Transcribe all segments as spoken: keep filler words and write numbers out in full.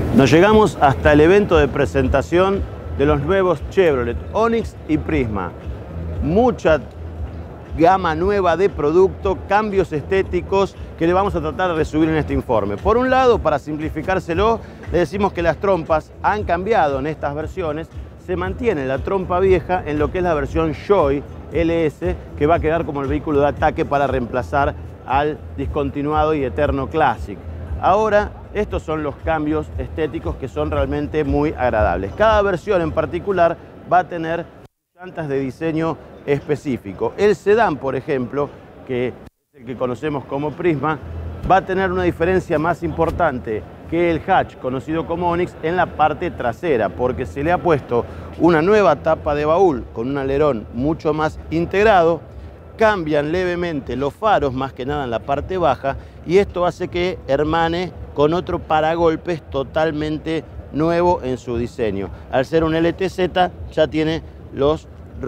Nos llegamos hasta el evento de presentación de los nuevos Chevrolet Onix y Prisma. Mucha gama nueva de producto, cambios estéticos que le vamos a tratar de resumir en este informe. Por un lado, para simplificárselo, le decimos que las trompas han cambiado en estas versiones. Se mantiene la trompa vieja en lo que es la versión Joy L S, que va a quedar como el vehículo de ataque para reemplazar al discontinuado y eterno Classic. Ahora, estos son los cambios estéticos que son realmente muy agradables. Cada versión en particular va a tener llantas de diseño específico. El sedán, por ejemplo, que es el que conocemos como Prisma, va a tener una diferencia más importante que el hatch, conocido como Onix, en la parte trasera, porque se le ha puesto una nueva tapa de baúl con un alerón mucho más integrado. Cambian levemente los faros, más que nada en la parte baja, y esto hace que hermane con otro paragolpes totalmente nuevo en su diseño. Al ser un L T Z ya tiene los,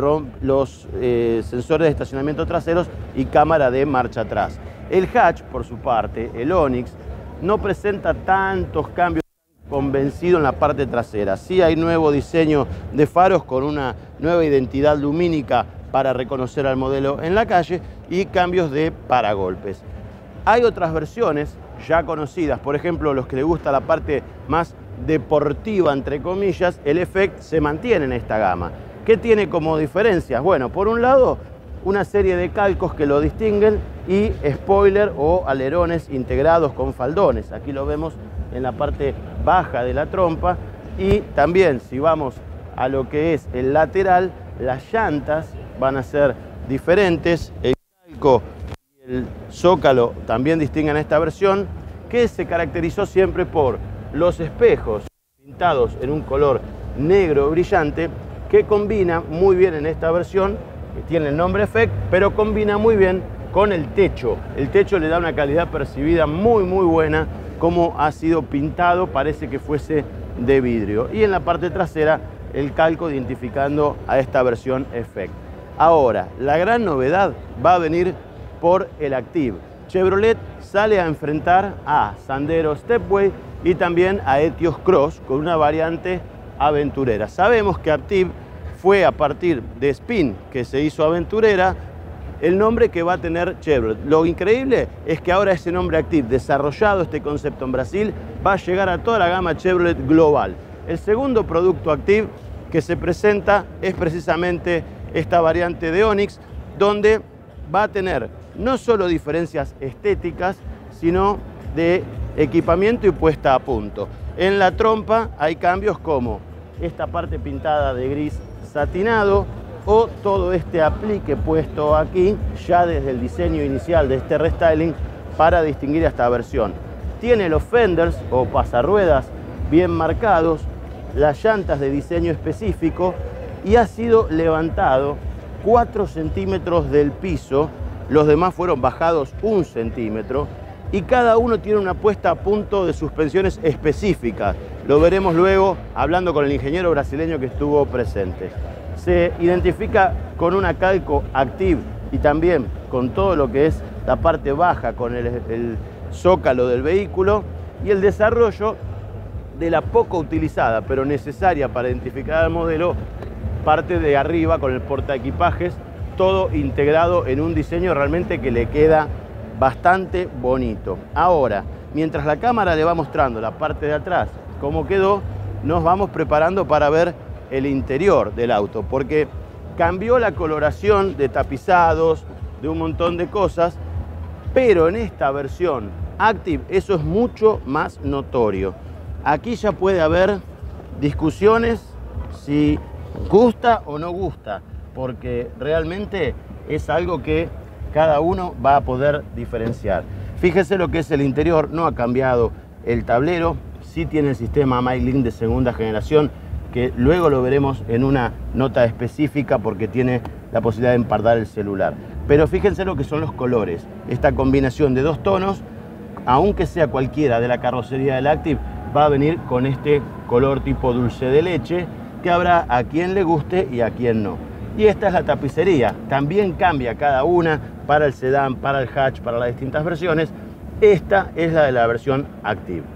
los eh, sensores de estacionamiento traseros y cámara de marcha atrás. El hatch, por su parte, el Onix, no presenta tantos cambios convencido en la parte trasera. Sí hay nuevo diseño de faros con una nueva identidad lumínica para reconocer al modelo en la calle y cambios de paragolpes. Hay otras versiones ya conocidas, por ejemplo, los que les gusta la parte más deportiva, entre comillas, el Effect se mantiene en esta gama. ¿Qué tiene como diferencias? Bueno, por un lado, una serie de calcos que lo distinguen y spoiler o alerones integrados con faldones. Aquí lo vemos en la parte baja de la trompa. Y también, si vamos a lo que es el lateral, las llantas van a ser diferentes. El calco y el zócalo también distinguen esta versión, que se caracterizó siempre por los espejos pintados en un color negro brillante, que combina muy bien en esta versión, que tiene el nombre Effect, pero combina muy bien con el techo. El techo le da una calidad percibida muy muy buena, como ha sido pintado, parece que fuese de vidrio. Y en la parte trasera, el calco identificando a esta versión Effect. Ahora, la gran novedad va a venir por el Active. Chevrolet sale a enfrentar a Sandero Stepway y también a Etios Cross con una variante aventurera. Sabemos que Active fue a partir de Spin, que se hizo aventurera, el nombre que va a tener Chevrolet. Lo increíble es que ahora ese nombre Active, desarrollado este concepto en Brasil, va a llegar a toda la gama Chevrolet global. El segundo producto Active que se presenta es precisamente esta variante de Onix, donde va a tener no solo diferencias estéticas, sino de equipamiento y puesta a punto. En la trompa hay cambios como esta parte pintada de gris satinado o todo este aplique puesto aquí ya desde el diseño inicial de este restyling para distinguir a esta versión. Tiene los fenders o pasarruedas bien marcados, las llantas de diseño específico y ha sido levantado cuatro centímetros del piso, los demás fueron bajados un centímetro y cada uno tiene una puesta a punto de suspensiones específicas. Lo veremos luego hablando con el ingeniero brasileño que estuvo presente. Se identifica con una calco Active y también con todo lo que es la parte baja, con el, el zócalo del vehículo y el desarrollo de la poco utilizada pero necesaria para identificar al modelo parte de arriba con el portaequipajes, todo integrado en un diseño realmente que le queda bastante bonito. Ahora, mientras la cámara le va mostrando la parte de atrás cómo quedó, nos vamos preparando para ver el interior del auto, porque cambió la coloración de tapizados, de un montón de cosas, pero en esta versión Active eso es mucho más notorio. Aquí ya puede haber discusiones si gusta o no gusta, porque realmente es algo que cada uno va a poder diferenciar. Fíjese lo que es el interior, no ha cambiado el tablero, sí tiene el sistema MyLink de segunda generación, que luego lo veremos en una nota específica porque tiene la posibilidad de empardar el celular. Pero fíjense lo que son los colores. Esta combinación de dos tonos, aunque sea cualquiera de la carrocería del Active, va a venir con este color tipo dulce de leche, que habrá a quien le guste y a quien no. Y esta es la tapicería. También cambia cada una para el sedán, para el hatch, para las distintas versiones. Esta es la de la versión Active.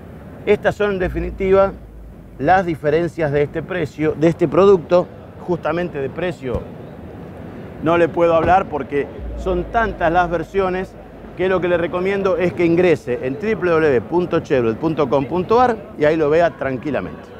Estas son en definitiva las diferencias de este precio, de este producto. Justamente de precio no le puedo hablar porque son tantas las versiones que lo que le recomiendo es que ingrese en w w w punto chevrolet punto com punto a r y ahí lo vea tranquilamente.